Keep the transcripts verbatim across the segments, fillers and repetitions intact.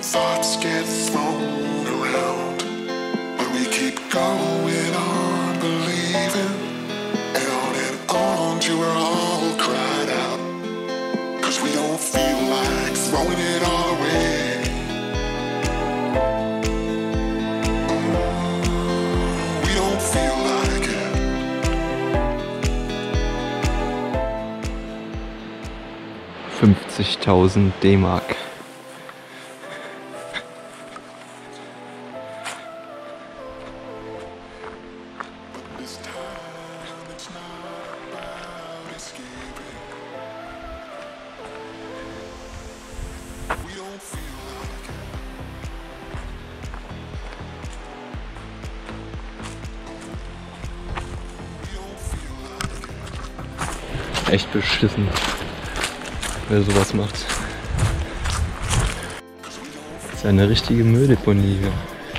thoughts get thrown around, but we keep going on believing, and on and on till we're all cried out, 'cause we don't feel like throwing it all away. We don't feel like it. fünfzigtausend D-Mark. Echt beschissen, wer sowas macht. Das ist eine richtige Mülldeponie hier.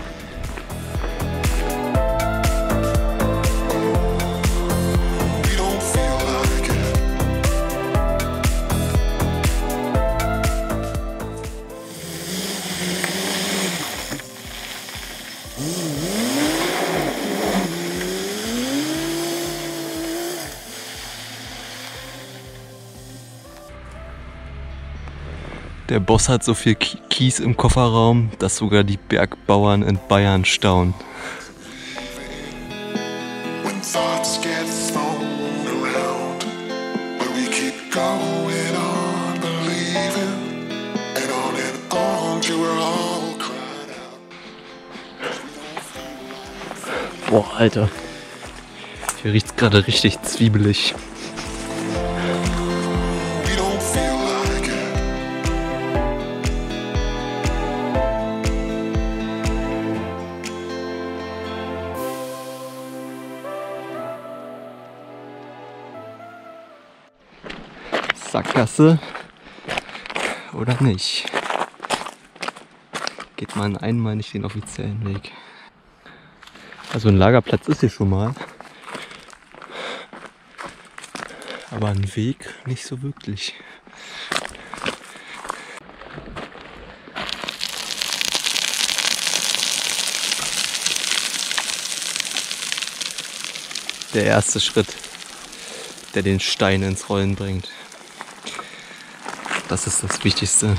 Der Boss hat so viel Kies im Kofferraum, dass sogar die Bergbauern in Bayern staunen. Boah, Alter. Hier riecht's gerade richtig zwiebelig. Sackgasse oder nicht? Geht man einmal nicht den offiziellen Weg. Also ein Lagerplatz ist hier schon mal, aber ein Weg nicht so wirklich. Der erste Schritt, der den Stein ins Rollen bringt. Das ist das Wichtigste,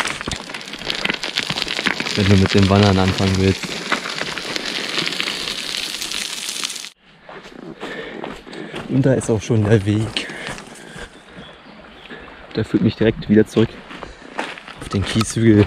wenn du mit dem Wandern anfangen willst. Und da ist auch schon der Weg. Der führt mich direkt wieder zurück auf den Kieshügel.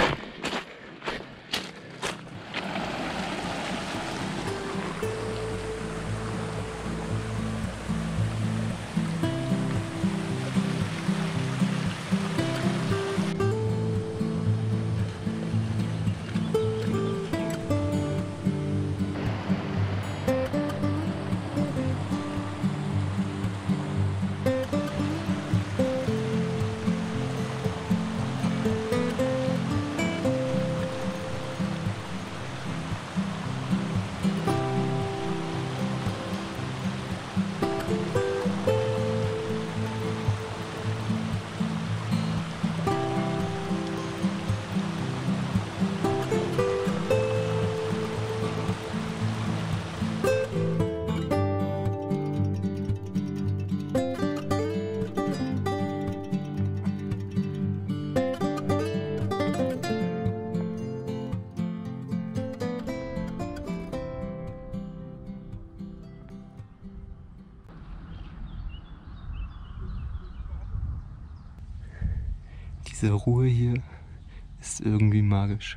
Diese Ruhe hier ist irgendwie magisch.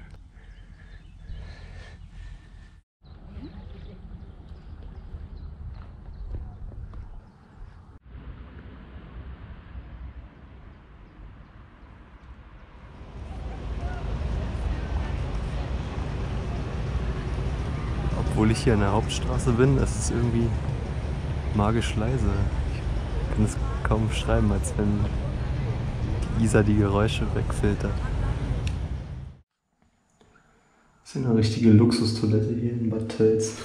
Obwohl ich hier an der Hauptstraße bin, ist es irgendwie magisch leise. Ich kann es kaum beschreiben, als wenn die Isar die Geräusche wegfiltert. Das ist eine richtige Luxustoilette hier in Bad Tölz.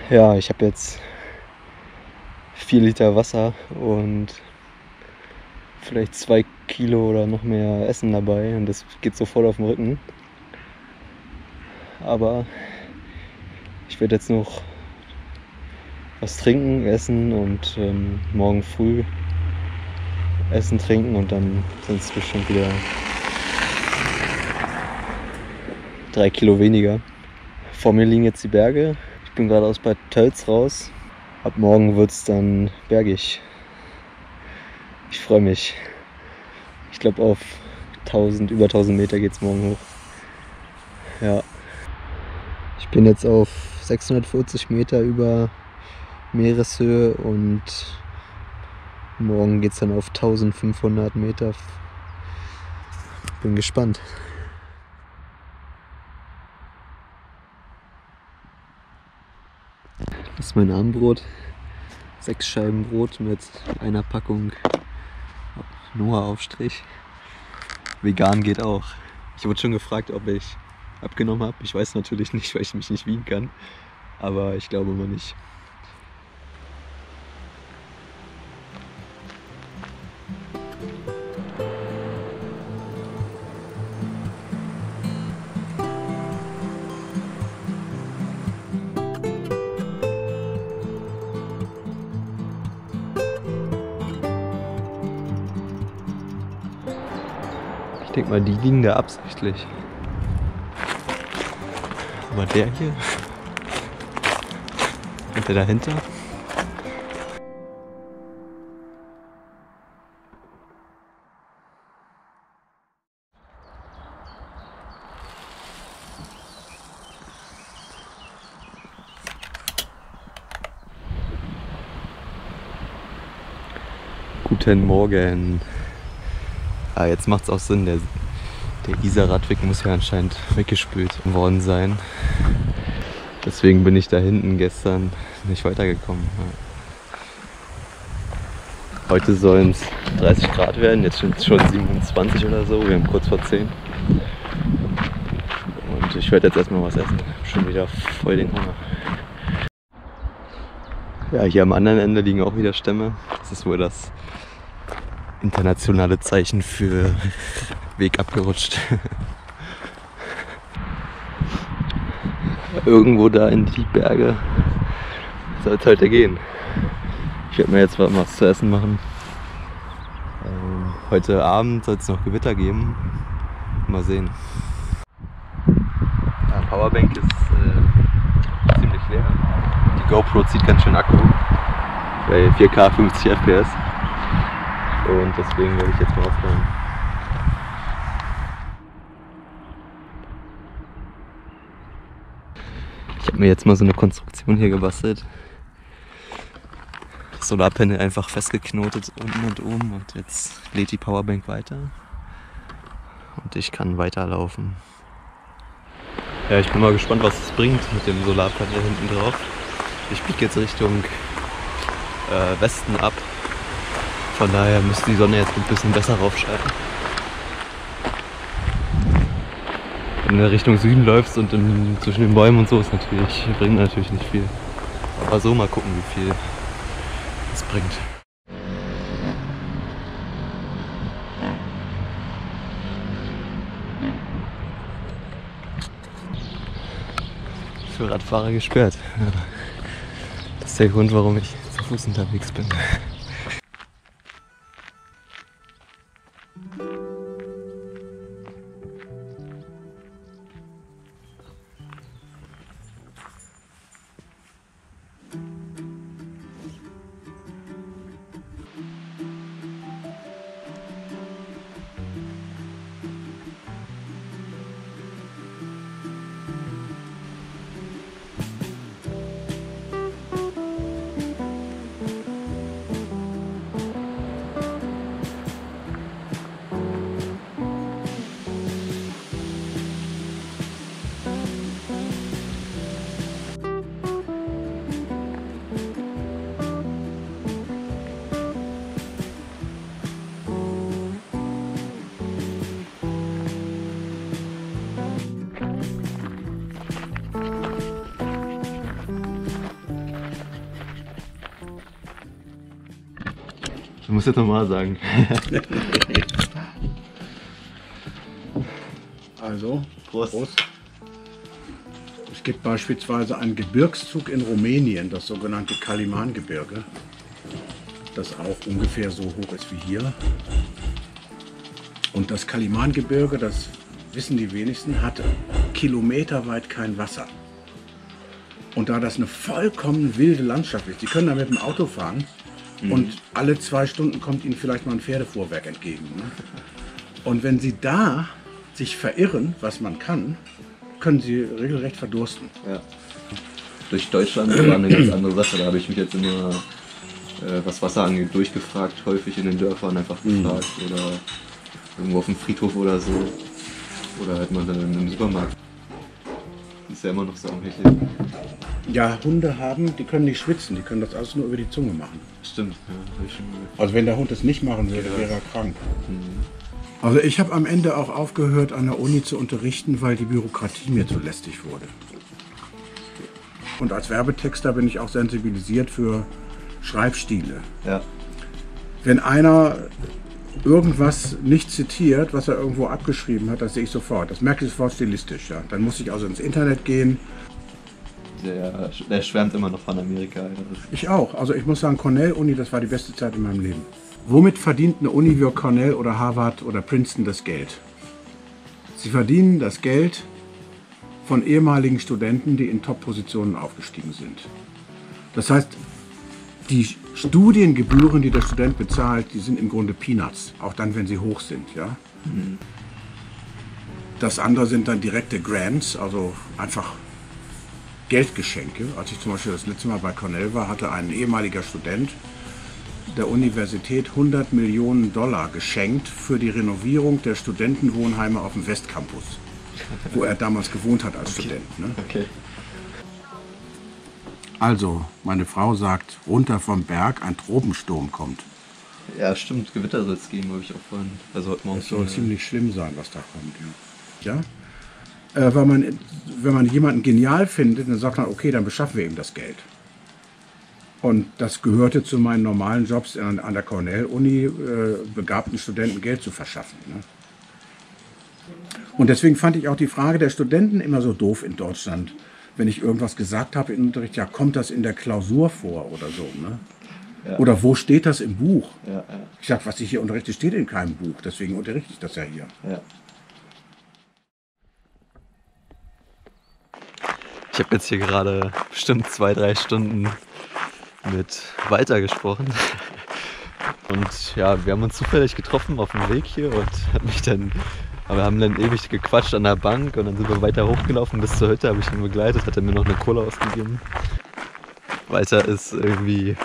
Ja, ich habe jetzt vier Liter Wasser und vielleicht zwei Kilo oder noch mehr Essen dabei und das geht sofort auf den Rücken. Aber ich werde jetzt noch was trinken, essen und ähm, morgen früh essen, trinken und dann sind es bestimmt wieder drei Kilo weniger. Vor mir liegen jetzt die Berge. Ich bin gerade aus Bad Tölz raus. Ab morgen wird es dann bergig. Ich freue mich. Ich glaube auf tausend, über tausend Meter geht es morgen hoch. Ja. Ich bin jetzt auf sechshundertvierzig Meter über Meereshöhe und morgen geht es dann auf eintausendfünfhundert Meter. Bin gespannt. Das ist mein Abendbrot. Sechs Scheiben Brot mit einer Packung Noah-Aufstrich. Vegan geht auch. Ich wurde schon gefragt, ob ich abgenommen habe. Ich weiß natürlich nicht, weil ich mich nicht wiegen kann. Aber ich glaube mal nicht. Ich denke mal, die liegen da absichtlich. Aber der hier und der dahinter. Guten Morgen. Ah, jetzt macht es auch Sinn, der, der Isar-Radweg muss ja anscheinend weggespült worden sein. Deswegen bin ich da hinten gestern nicht weitergekommen. Heute sollen es dreißig Grad werden, jetzt sind es schon siebenundzwanzig oder so, wir haben kurz vor zehn. Und ich werde jetzt erstmal was essen, schon wieder voll den Hunger. Ja, hier am anderen Ende liegen auch wieder Stämme. Das ist wohl das internationale Zeichen für Weg abgerutscht. Irgendwo da in die Berge soll es heute gehen. Ich werde mir jetzt was zu essen machen. Ähm, heute Abend soll es noch Gewitter geben. Mal sehen. Ja, Powerbank ist äh, ziemlich leer. Die GoPro zieht ganz schön Akku bei vier K fünfzig F P S. Und deswegen werde ich jetzt mal aufhören. Ich habe mir jetzt mal so eine Konstruktion hier gebastelt. Das Solarpanel einfach festgeknotet unten und oben und jetzt lädt die Powerbank weiter. Und ich kann weiterlaufen. Ja, ich bin mal gespannt, was es bringt mit dem Solarpanel hinten drauf. Ich biege jetzt Richtung äh, Westen ab. Von daher müsste die Sonne jetzt ein bisschen besser raufscheinen. Wenn du Richtung Süden läufst und in, zwischen den Bäumen und so, ist natürlich, bringt natürlich nicht viel. Aber so mal gucken, wie viel es bringt. Für Radfahrer gesperrt. Das ist der Grund, warum ich zu Fuß unterwegs bin. Du musst jetzt nochmal sagen. Also, Prost. Prost. Es gibt beispielsweise einen Gebirgszug in Rumänien, das sogenannte Kalimangebirge, das auch ungefähr so hoch ist wie hier. Und das Kalimangebirge, das wissen die wenigsten, hat kilometerweit kein Wasser. Und da das eine vollkommen wilde Landschaft ist, die können da mit dem Auto fahren mhm. und alle zwei Stunden kommt ihnen vielleicht mal ein Pferdefuhrwerk entgegen. Ne? Und wenn sie da sich verirren, was man kann, können sie regelrecht verdursten. Ja. Durch Deutschland war eine ganz andere Sache. Da habe ich mich jetzt immer, äh, was Wasser angeht, durchgefragt, häufig in den Dörfern einfach gefragt mhm. oder irgendwo auf dem Friedhof oder so. Oder halt mal in einem Supermarkt. Ist ja immer noch so am Hecheln. Ja, Hunde haben, die können nicht schwitzen, die können das alles nur über die Zunge machen. Stimmt, ja, hab ich schon gehört. Also wenn der Hund es nicht machen würde, ja. wäre er krank. Mhm. Also ich habe am Ende auch aufgehört, an der Uni zu unterrichten, weil die Bürokratie mir zu lästig wurde. Und als Werbetexter bin ich auch sensibilisiert für Schreibstile. Ja. Wenn einer irgendwas nicht zitiert, was er irgendwo abgeschrieben hat, das sehe ich sofort. Das merke ich sofort stilistisch. Ja. Dann muss ich also ins Internet gehen. Der, der schwärmt immer noch von Amerika. Ja. Ich auch. Also ich muss sagen, Cornell-Uni, das war die beste Zeit in meinem Leben. Womit verdient eine Uni wie Cornell oder Harvard oder Princeton das Geld? Sie verdienen das Geld von ehemaligen Studenten, die in Top-Positionen aufgestiegen sind. Das heißt, die Studiengebühren, die der Student bezahlt, die sind im Grunde Peanuts, auch dann, wenn sie hoch sind. Ja? Mhm. Das andere sind dann direkte Grants, also einfach Geldgeschenke. Als ich zum Beispiel das letzte Mal bei Cornell war, hatte ein ehemaliger Student der Universität hundert Millionen Dollar geschenkt für die Renovierung der Studentenwohnheime auf dem Westcampus, wo er damals gewohnt hat als okay. Student. Ne? Okay. Also, meine Frau sagt, runter vom Berg, ein Tropensturm kommt. Ja, stimmt, Gewitter soll es geben, habe ich auch vorhin. Also heute Morgen. Es soll ziemlich schlimm sein, was da kommt. Ja? Ja? Äh, weil man, wenn man jemanden genial findet, dann sagt man, okay, dann beschaffen wir ihm das Geld. Und das gehörte zu meinen normalen Jobs an, an der Cornell-Uni, äh, begabten Studenten Geld zu verschaffen. Ne? Und deswegen fand ich auch die Frage der Studenten immer so doof in Deutschland. Wenn ich irgendwas gesagt habe im Unterricht, ja, kommt das in der Klausur vor oder so. Ne? Ja. Oder wo steht das im Buch? Ja, ja. Ich sage, was ich hier unterrichte, steht in keinem Buch. Deswegen unterrichte ich das ja hier. Ja. Ich habe jetzt hier gerade bestimmt zwei, drei Stunden mit Walter gesprochen. Und ja, wir haben uns zufällig getroffen auf dem Weg hier und hat mich dann, aber wir haben dann ewig gequatscht an der Bank und dann sind wir weiter hochgelaufen bis zur Hütte, habe ich ihn begleitet, hat er mir noch eine Cola ausgegeben. Walter ist irgendwie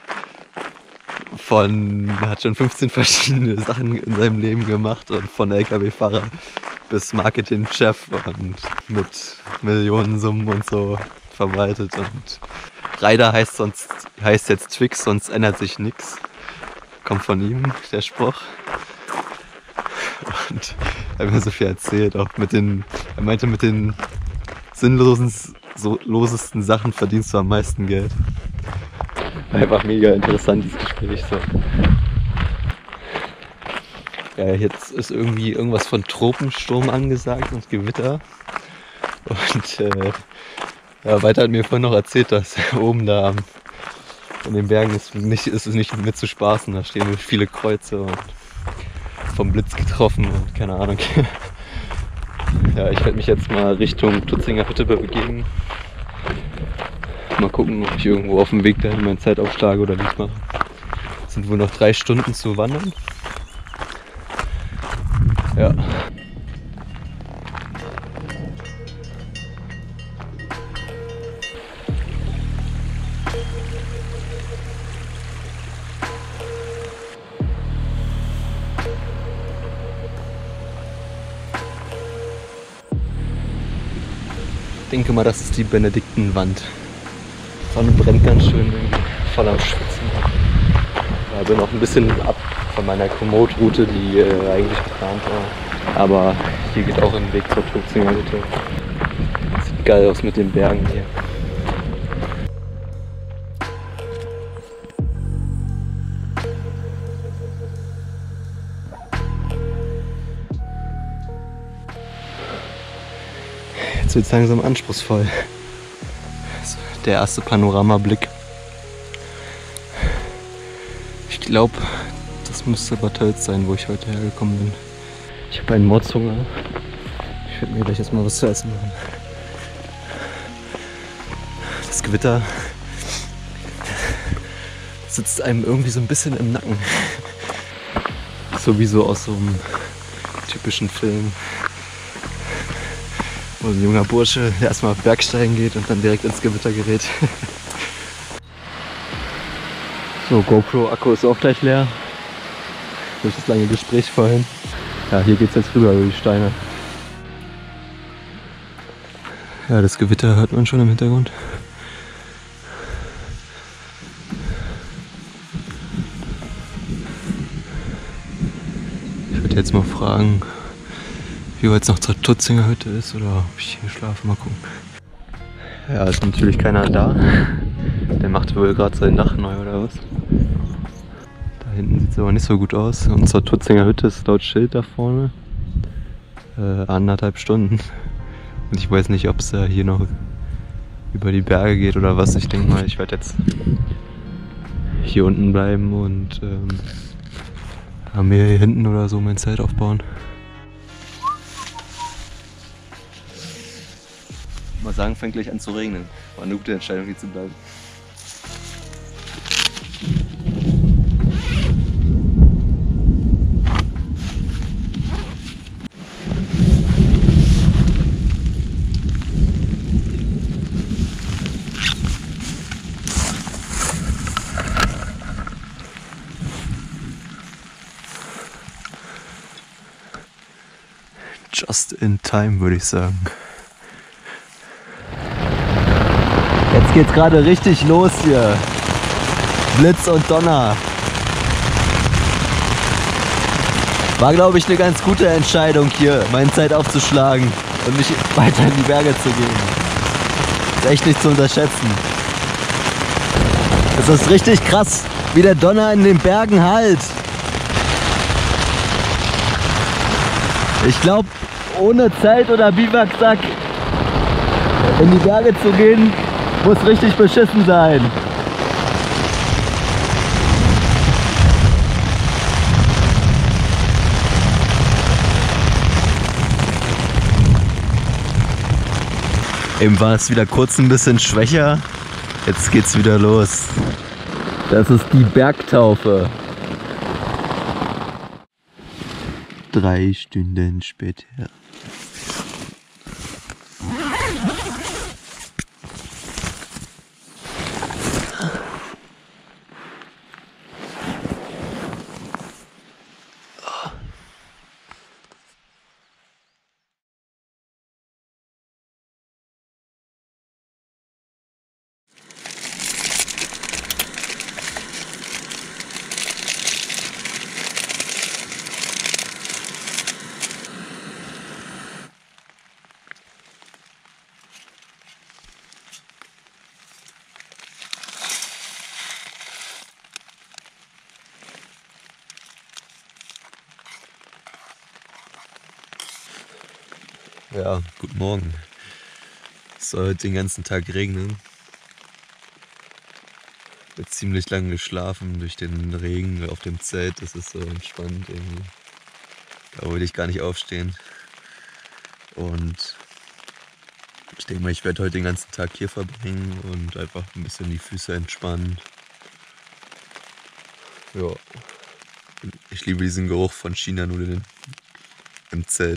von, hat schon fünfzehn verschiedene Sachen in seinem Leben gemacht und von L K W-Fahrer bis Marketingchef und mit Millionensummen und so verwaltet und Ryder heißt sonst heißt jetzt Twix, sonst ändert sich nichts. Kommt von ihm, der Spruch. Und er hat mir so viel erzählt, auch mit den, er meinte, mit den sinnlosen, so losesten Sachen verdienst du am meisten Geld. Einfach mega interessant, dieses Gespräch. So. Ja, jetzt ist irgendwie irgendwas von Tropensturm angesagt und Gewitter. Und äh, ja, Walter hat mir vorhin noch erzählt, dass oben da in den Bergen ist, nicht, ist es nicht mit zu spaßen. Da stehen viele Kreuze und vom Blitz getroffen und keine Ahnung. Ja, ich werde mich jetzt mal Richtung Tutzinger Hütte begeben. Mal gucken, ob ich irgendwo auf dem Weg dahin meine Zeit aufschlage oder nicht mache. Es sind wohl noch drei Stunden zu wandern. Ja. Ich denke mal, das ist die Benediktenwand. Die Sonne brennt ganz schön, voll am Schwitzen. Ja, bin auch ein bisschen ab von meiner Komoot-Route, die äh, eigentlich geplant war. Aber hier geht auch ein Weg zur Tutzinger Hütte. Sieht geil aus mit den Bergen hier. Jetzt wird es langsam anspruchsvoll. Der erste Panoramablick. Ich glaube, das müsste Bad Tölz sein, wo ich heute hergekommen bin. Ich habe einen Mordshunger. Ich werde mir gleich erstmal was zu essen machen. Das Gewitter sitzt einem irgendwie so ein bisschen im Nacken. Sowieso aus so einem typischen Film, wo ein junger Bursche erstmal auf Bergsteigen geht und dann direkt ins Gewitter gerät. So, GoPro-Akku ist auch gleich leer. Durch das lange Gespräch vorhin. Ja, hier geht's jetzt rüber über die Steine. Ja, das Gewitter hört man schon im Hintergrund. Ich würde jetzt mal fragen, wie weit es noch zur Tutzinger Hütte ist oder ob ich hier schlafe. Mal gucken. Ja, ist natürlich keiner da. Der macht wohl gerade sein Dach neu oder was. Da hinten sieht es aber nicht so gut aus. Und zur Tutzinger Hütte ist laut Schild da vorne äh, anderthalb Stunden. Und ich weiß nicht, ob es äh, hier noch über die Berge geht oder was. Ich denke mal, ich werde jetzt hier unten bleiben und ähm, mir hier hinten oder so mein Zelt aufbauen. Mal sagen, fängt gleich an zu regnen. War eine gute Entscheidung, hier zu bleiben. Just in time, würde ich sagen. Jetzt geht's gerade richtig los hier. Blitz und Donner. War, glaube ich, eine ganz gute Entscheidung hier, meine Zeit aufzuschlagen und mich weiter in die Berge zu gehen. Ist echt nicht zu unterschätzen. Es ist richtig krass, wie der Donner in den Bergen hallt. Ich glaube, ohne Zelt oder Biwaksack in die Berge zu gehen, muss richtig beschissen sein. Eben war es wieder kurz ein bisschen schwächer, jetzt geht's wieder los. Das ist die Bergtaufe. Drei Stunden später. Ja, guten Morgen. Es soll heute den ganzen Tag regnen. Ich habe ziemlich lange geschlafen durch den Regen auf dem Zelt. Das ist so entspannt irgendwie. Da wollte ich gar nicht aufstehen. Und ich denke mal, ich werde heute den ganzen Tag hier verbringen und einfach ein bisschen die Füße entspannen. Ja. Ich liebe diesen Geruch von China-Nudeln im Zelt.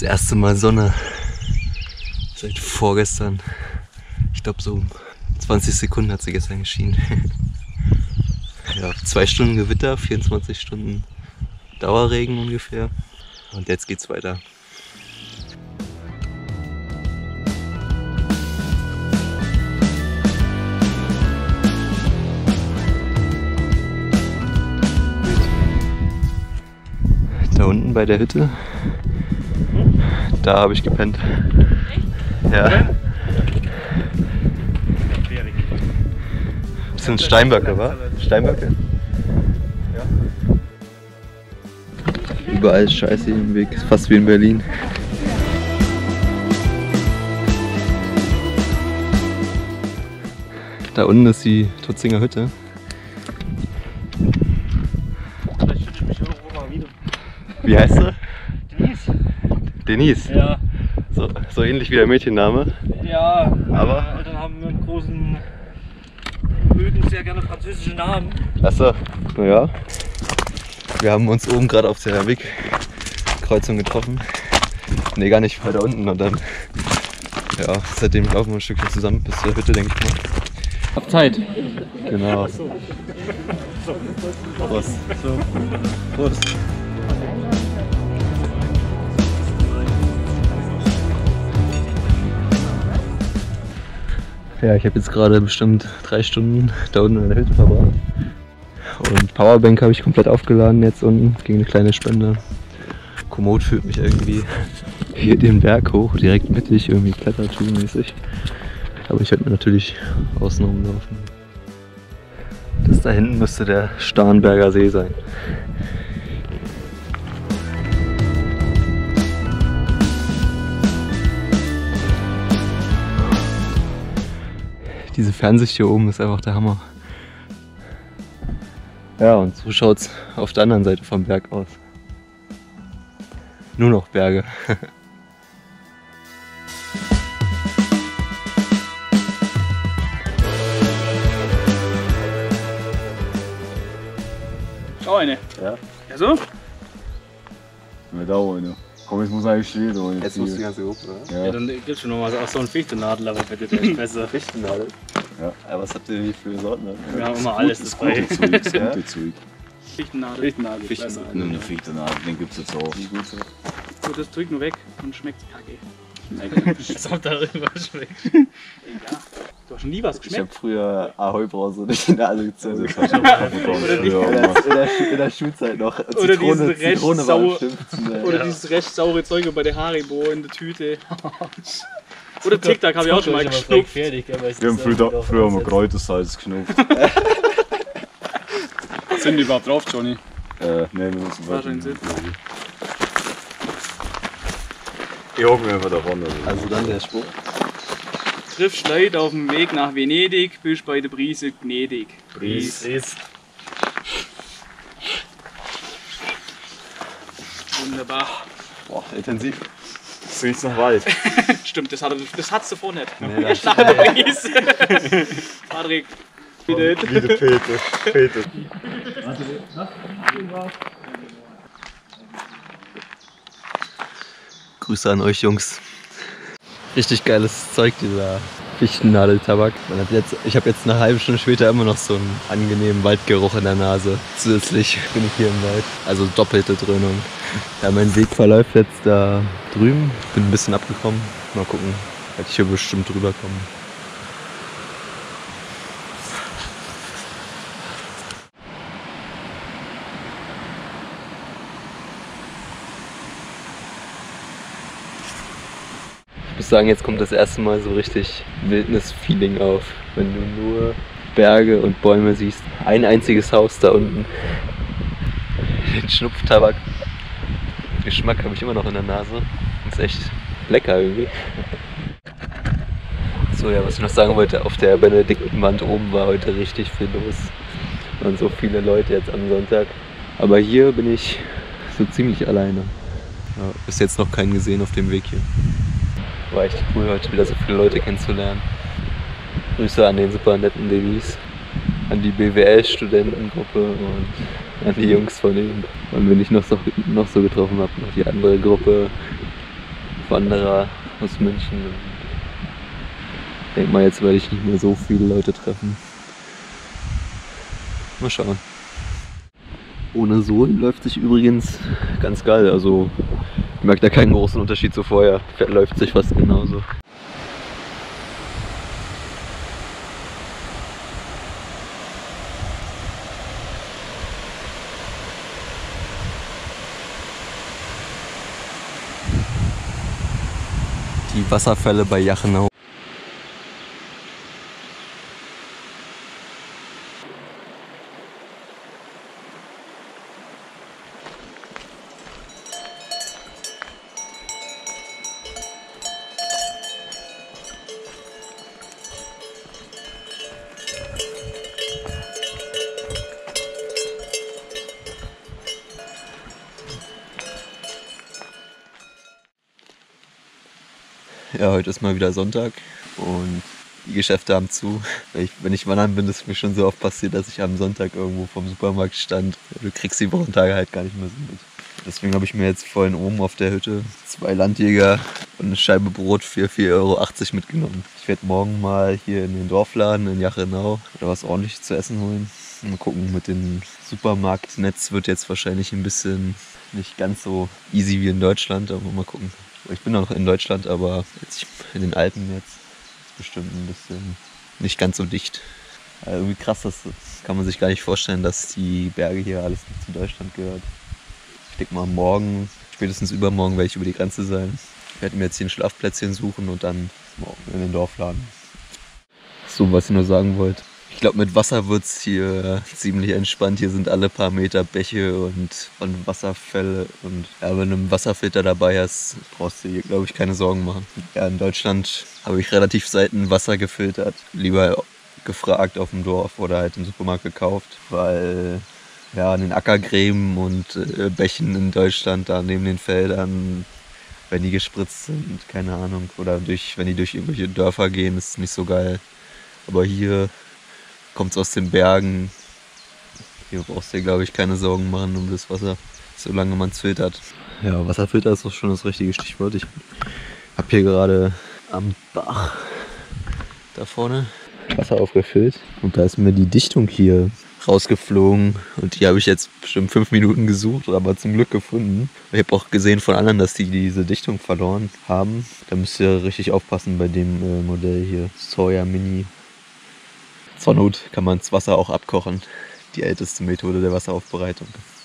erste Mal Sonne seit vorgestern. Ich glaube so zwanzig Sekunden hat sie gestern geschienen. Ja, zwei Stunden Gewitter, vierundzwanzig Stunden Dauerregen ungefähr. Und jetzt geht's weiter. Da unten bei der Hütte, da habe ich gepennt. Ja. Das sind Steinböcke, wa? Steinböcke? Ja. Überall ist Scheiße hier im Weg, ist fast wie in Berlin. Da unten ist die Tutzinger Hütte. Wie heißt sie? Denise. Denise? Ja. So, so ähnlich wie der Mädchenname. Ja, Aber? meine Eltern haben einen großen, mögen sehr gerne französische Namen. Achso, naja. Wir haben uns oben gerade auf der Wegkreuzung getroffen. Ne, gar nicht, weiter unten. Und dann, ja, seitdem laufen wir ein Stückchen zusammen bis zur Hütte, denke ich mal. Hab Zeit. Genau. Prost. So. Prost. Ja, ich habe jetzt gerade bestimmt drei Stunden da unten in der Hütte verbracht. Und Powerbank habe ich komplett aufgeladen jetzt unten gegen eine kleine Spende. Komoot führt mich irgendwie hier den Berg hoch, direkt mittig, irgendwie Klettertour-mäßig. Aber ich werde mir natürlich außen rumlaufen. Das da hinten müsste der Starnberger See sein. Diese Fernsicht hier oben ist einfach der Hammer. Ja, und so schaut es auf der anderen Seite vom Berg aus. Nur noch Berge. Schau eine. Ja. Ja so? Mit da eine. Komm, jetzt muss eigentlich stehen. Oder? Jetzt musst du die ganze Gruppe, oder? Ja. Ja, dann gibt's schon noch mal so einen Fichtennadel, aber bitte, der ist besser. Fichtennadel? Ja. Aber was habt ihr denn für Sorten? Wir haben immer alles Das dabei. gute Zeug, das gute Zeug. Fichtennadel. Fichtennadel. Fichtennadel. Nimm eine Fichtennadel, den gibt's jetzt auch. So, das Zeug nur weg und schmeckt kacke. Als ob darüber schmeckt. Ja. Du hast schon nie was Ich geschmeckt. habe früher Ahoi-Brause durch die Nase gezogen. Das hab ich auch bekommen. Oder die- Ja, In Mann. der, in, der, in der Schulzeit noch. Oder diesen recht Zitrone war sauer- bestimmt. Ne? Oder dieses recht saure Zeug bei der Haribo in der Tüte. Oder TikTok habe ich auch schon mal geschnupft. Wir haben früher, früher haben wir Kräutersalz geschnupft. Sind die überhaupt drauf, Johnny? Äh, ne, wir müssen Wahrscheinlich warten. sitzen. Ich hoffe mir einfach davon. Also. Also dann der Spruch. Triffst Leute auf dem Weg nach Venedig, bist bei der Brise gnädig. Bries. Wunderbar. Boah, intensiv. Es riecht nach Wald. Stimmt, das hat das hat's davor nicht. Nee, Erst nach der Brise. Patrick, bitte. Wie der Peter. Peter. Grüße an euch Jungs. Richtig geiles Zeug, dieser Fichtennadeltabak. Man hat jetzt, ich habe jetzt eine halbe Stunde später immer noch so einen angenehmen Waldgeruch in der Nase. Zusätzlich bin ich hier im Wald. Also doppelte Dröhnung. Ja, mein Weg verläuft jetzt da drüben. Bin ein bisschen abgekommen. Mal gucken, werde ich hier bestimmt drüber kommen. Ich muss sagen, jetzt kommt das erste Mal so richtig Wildnis-Feeling auf, wenn du nur Berge und Bäume siehst. Ein einziges Haus da unten. Den Schnupftabak. Geschmack habe ich immer noch in der Nase. Ist echt lecker irgendwie. So, ja, was ich noch sagen wollte, auf der Benediktenwand oben war heute richtig viel los. Und so viele Leute jetzt am Sonntag. Aber hier bin ich so ziemlich alleine. Ja, bis jetzt noch keinen gesehen auf dem Weg hier. War echt cool, heute wieder so viele Leute kennenzulernen. Grüße an den super netten Ladies, an die B W L-Studentengruppe und an die Jungs von denen. Und wenn ich noch so, noch so getroffen habe, noch die andere Gruppe. Wanderer aus München. Ich denke mal, jetzt werde ich nicht mehr so viele Leute treffen. Mal schauen. Ohne Sohlen läuft sich übrigens ganz geil. Also ich merke da keinen großen Unterschied zu vorher. Läuft sich fast genauso. Die Wasserfälle bei Jachenau. Ja, heute ist mal wieder Sonntag und die Geschäfte haben zu. Ich, wenn ich wandern bin, ist mir schon so oft passiert, dass ich am Sonntag irgendwo vom Supermarkt stand. Du kriegst die Wochentage halt gar nicht mehr so mit. Deswegen habe ich mir jetzt vorhin oben auf der Hütte zwei Landjäger und eine Scheibe Brot für vier Euro achtzig mitgenommen. Ich werde morgen mal hier in den Dorfladen in Jachenau oder was ordentliches zu essen holen. Mal gucken, mit dem Supermarktnetz wird jetzt wahrscheinlich ein bisschen nicht ganz so easy wie in Deutschland, aber mal gucken. Ich bin noch in Deutschland, aber jetzt in den Alpen jetzt ist bestimmt ein bisschen nicht ganz so dicht. Also irgendwie krass, das kann man sich gar nicht vorstellen, dass die Berge hier alles zu Deutschland gehört. Ich denke mal, morgen, spätestens übermorgen werde ich über die Grenze sein. Ich werde mir jetzt hier ein Schlafplätzchen suchen und dann morgen in den Dorfladen. So, was ich nur sagen wollte. Ich glaube, mit Wasser wird es hier ziemlich entspannt. Hier sind alle paar Meter Bäche und, und Wasserfälle. Und ja, wenn du einen Wasserfilter dabei hast, brauchst du hier, glaube ich, keine Sorgen machen. Ja, in Deutschland habe ich relativ selten Wasser gefiltert. Lieber gefragt auf dem Dorf oder halt im Supermarkt gekauft, weil ja, an den Ackergräben und äh, Bächen in Deutschland, da neben den Feldern, wenn die gespritzt sind, keine Ahnung, oder durch, wenn die durch irgendwelche Dörfer gehen, ist nicht so geil. Aber hier kommt es aus den Bergen. Hier brauchst du dir, glaube ich, keine Sorgen machen um das Wasser, solange man es filtert. Ja, Wasserfilter ist doch schon das richtige Stichwort. Ich habe hier gerade am Bach da vorne Wasser aufgefüllt und da ist mir die Dichtung hier rausgeflogen und die habe ich jetzt bestimmt fünf Minuten gesucht, aber zum Glück gefunden. Ich habe auch gesehen von anderen, dass die diese Dichtung verloren haben. Da müsst ihr richtig aufpassen bei dem äh, Modell hier, Sawyer Mini. Zur Not kann man das Wasser auch abkochen. Die älteste Methode der Wasseraufbereitung.